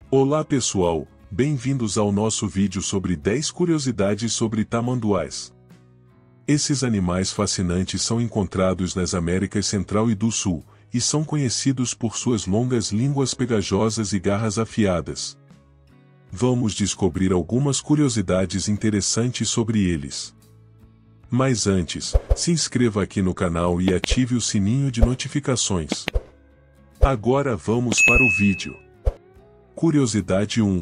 Olá pessoal, bem-vindos ao nosso vídeo sobre 10 curiosidades sobre tamanduás. Esses animais fascinantes são encontrados nas Américas Central e do Sul, e são conhecidos por suas longas línguas pegajosas e garras afiadas. Vamos descobrir algumas curiosidades interessantes sobre eles. Mas antes, se inscreva aqui no canal e ative o sininho de notificações. Agora vamos para o vídeo. Curiosidade 1.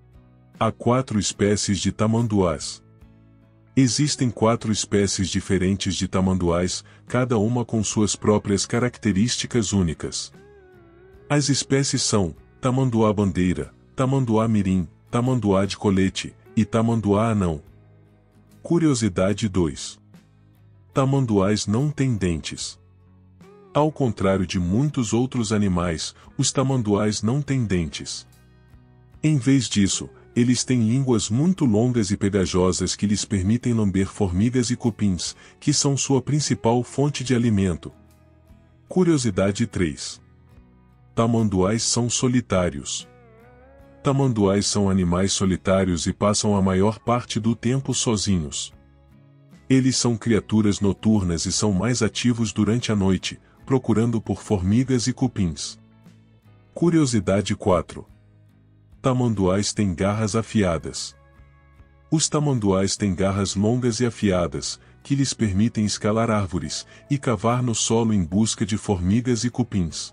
Há 4 espécies de tamanduás. Existem 4 espécies diferentes de tamanduás, cada uma com suas próprias características únicas. As espécies são tamanduá-bandeira, tamanduá-mirim, tamanduá de colete e tamanduá-anão. Curiosidade 2. Tamanduás não têm dentes. Ao contrário de muitos outros animais, os tamanduás não têm dentes. Em vez disso, eles têm línguas muito longas e pegajosas que lhes permitem lamber formigas e cupins, que são sua principal fonte de alimento. Curiosidade 3. Tamanduás são solitários. Tamanduás são animais solitários e passam a maior parte do tempo sozinhos. Eles são criaturas noturnas e são mais ativos durante a noite, procurando por formigas e cupins. Curiosidade 4. Tamanduás têm garras afiadas. Os tamanduás têm garras longas e afiadas, que lhes permitem escalar árvores e cavar no solo em busca de formigas e cupins.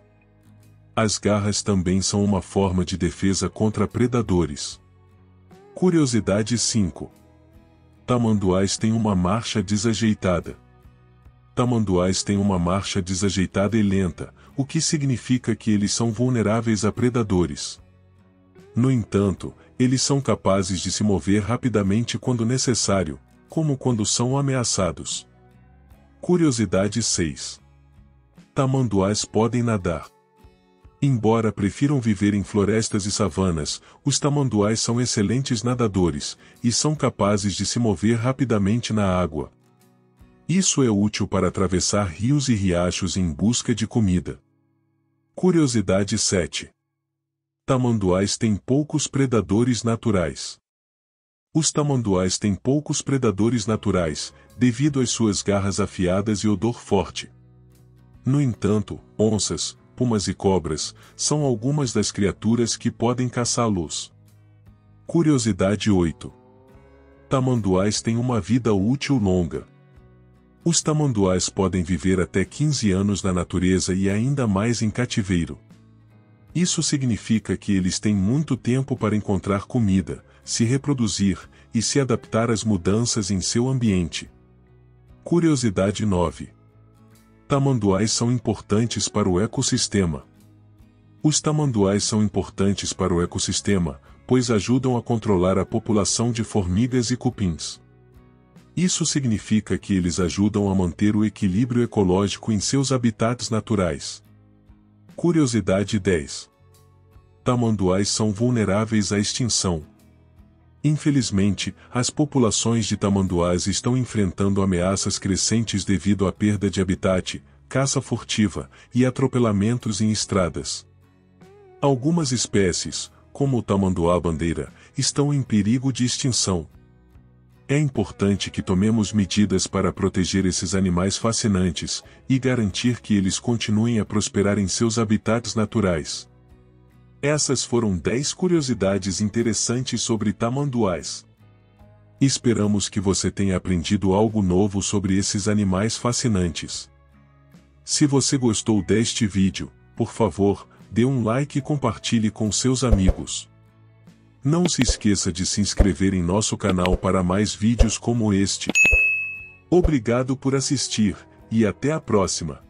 As garras também são uma forma de defesa contra predadores. Curiosidade 5. Tamanduás têm uma marcha desajeitada. Tamanduás têm uma marcha desajeitada e lenta, o que significa que eles são vulneráveis a predadores. No entanto, eles são capazes de se mover rapidamente quando necessário, como quando são ameaçados. Curiosidade 6. Tamanduás podem nadar. Embora prefiram viver em florestas e savanas, os tamanduás são excelentes nadadores, e são capazes de se mover rapidamente na água. Isso é útil para atravessar rios e riachos em busca de comida. Curiosidade 7. Tamanduás têm poucos predadores naturais. Os tamanduás têm poucos predadores naturais, devido às suas garras afiadas e odor forte. No entanto, onças, pumas e cobras são algumas das criaturas que podem caçá-los. Curiosidade 8. Tamanduás têm uma vida útil longa. Os tamanduás podem viver até 15 anos na natureza e ainda mais em cativeiro. Isso significa que eles têm muito tempo para encontrar comida, se reproduzir e se adaptar às mudanças em seu ambiente. Curiosidade 9. Tamanduás são importantes para o ecossistema. Os tamanduás são importantes para o ecossistema, pois ajudam a controlar a população de formigas e cupins. Isso significa que eles ajudam a manter o equilíbrio ecológico em seus habitats naturais. Curiosidade 10. Tamanduás são vulneráveis à extinção. Infelizmente, as populações de tamanduás estão enfrentando ameaças crescentes devido à perda de habitat, caça furtiva e atropelamentos em estradas. Algumas espécies, como o tamanduá-bandeira, estão em perigo de extinção. É importante que tomemos medidas para proteger esses animais fascinantes e garantir que eles continuem a prosperar em seus habitats naturais. Essas foram 10 curiosidades interessantes sobre tamanduás. Esperamos que você tenha aprendido algo novo sobre esses animais fascinantes. Se você gostou deste vídeo, por favor, dê um like e compartilhe com seus amigos. Não se esqueça de se inscrever em nosso canal para mais vídeos como este. Obrigado por assistir, e até a próxima!